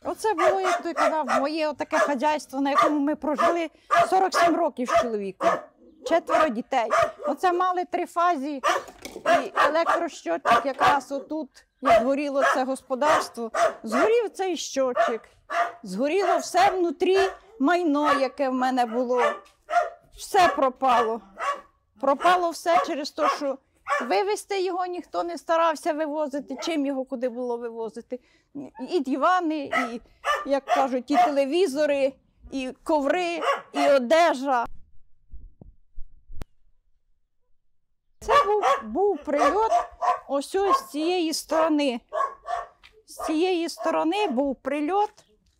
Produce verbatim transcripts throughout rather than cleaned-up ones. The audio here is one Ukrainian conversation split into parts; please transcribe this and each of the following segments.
Оце було, як той казав, моє таке хазяйство, на якому ми прожили сорок сім років з чоловіком. Четверо дітей. Оце мали три фазі і електрощотчик якраз отут, як горіло це господарство. Згорів цей щотчик, згоріло все внутрі майно, яке в мене було. Все пропало. Пропало все через те, що вивезти його ніхто не старався вивозити, чим його куди було вивозити. І дивани, і, як кажуть, і телевізори, і коври, і одежа. Це був, був прильот ось ось з цієї сторони. З цієї сторони був прильот.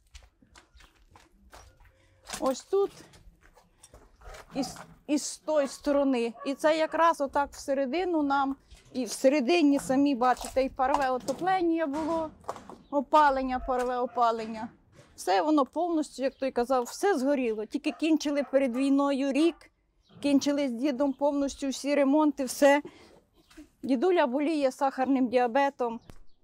Ось тут і, і з тої сторони. І це якраз отак всередину нам, і всередині самі, бачите, і парове отоплення було, опалення, парове опалення. Все воно повністю, як той казав, все згоріло. Тільки кінчили перед війною рік. Кінчили з дідом повністю всі ремонти, все. Дідуля боліє сахарним діабетом.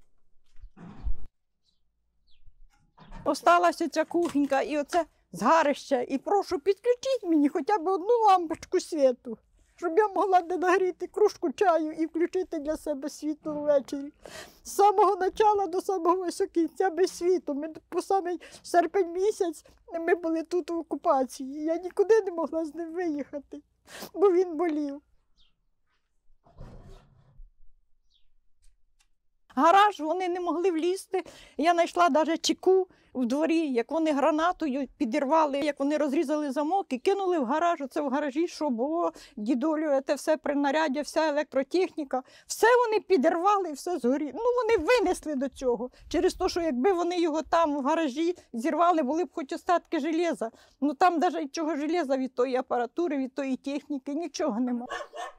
Осталася ця кухонька і оце згарище. І прошу, підключіть мені хоча б одну лампочку світу, щоб я могла не нагріти кружку чаю і включити для себе світло ввечері. З самого початку до самого ось кінця без світу. Ми по самий серпень місяць ми були тут в окупації. Я нікуди не могла з ним виїхати, бо він болів. Гараж вони не могли влізти. Я знайшла навіть чеку в дворі, як вони гранатою підірвали, як вони розрізали замок і кинули в гараж. Оце в гаражі, що було, дідулю, це все принаряддя, вся електротехніка. Все вони підірвали, все згоріло. Ну, вони винесли до цього. Через те, що якби вони його там в гаражі зірвали, були б хоч остатки железа. Ну там навіть чого железа від тої апаратури, від тої техніки, нічого немає.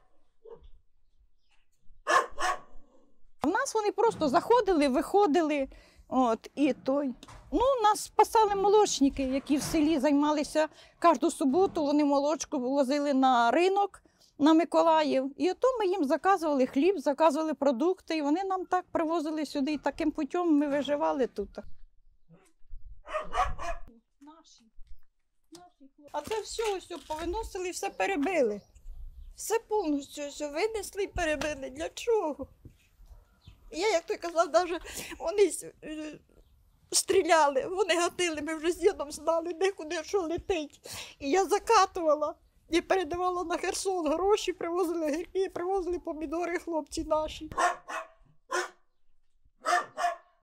В нас вони просто заходили, виходили, от, і той. Ну, нас спасали молочники, які в селі займалися кожну суботу, вони молочку возили на ринок, на Миколаїв. І ото ми їм заказували хліб, заказували продукти, і вони нам так привозили сюди, і таким путем ми виживали тут. Наші. Наші. А це все, все повиносили, все перебили. Все повністю все винесли і перебили. Для чого? Я, як той казав, навіть вони стріляли, вони гатили, ми вже з дідом знали, де куди що летить. І я закатувала і передавала на Херсон гроші, привозили гірки, привозили помідори хлопці наші.